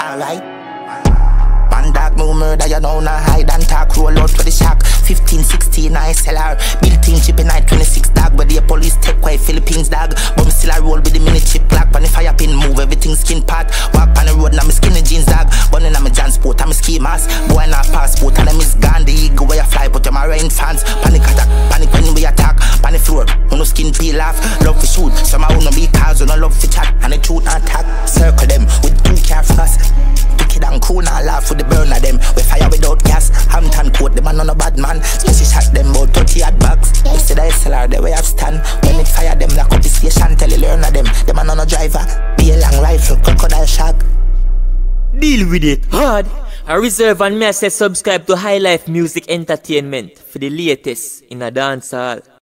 alright. Dog, no murder, you know, nah hide and talk. Roll out for the shack. 15, 16, SLR. Built in chip in 26 dog. But the police take away Philippines dog. But me still I roll with the mini chip clock. Pan the fire pin move, everything skin part. Walk on the road, now me skinny jeans dog. Bunny na me transport, I'm a ski mask. Boy na passport, and them is gone. The eagle where you fly, but you're my rain fans. Panic attack, panic when we attack. Panic floor, no skin peel off. Love for shoot, some I wanna be cars, no love for chat. And the truth attack, circle them with 2 car fast. Wicked and cool, now laugh with the burn of them. We fire without gas. Hampton coat, the man on a bad man. Special shot them about 30 hard bags. You see the SLR, the way I stand. When it fire them, lock up the station, tell you learn of them. The man on a driver, be a long rifle, crocodile shark. Deal with it hard. I reserve and me I say subscribe to High Life Music Entertainment for the latest in a dancehall.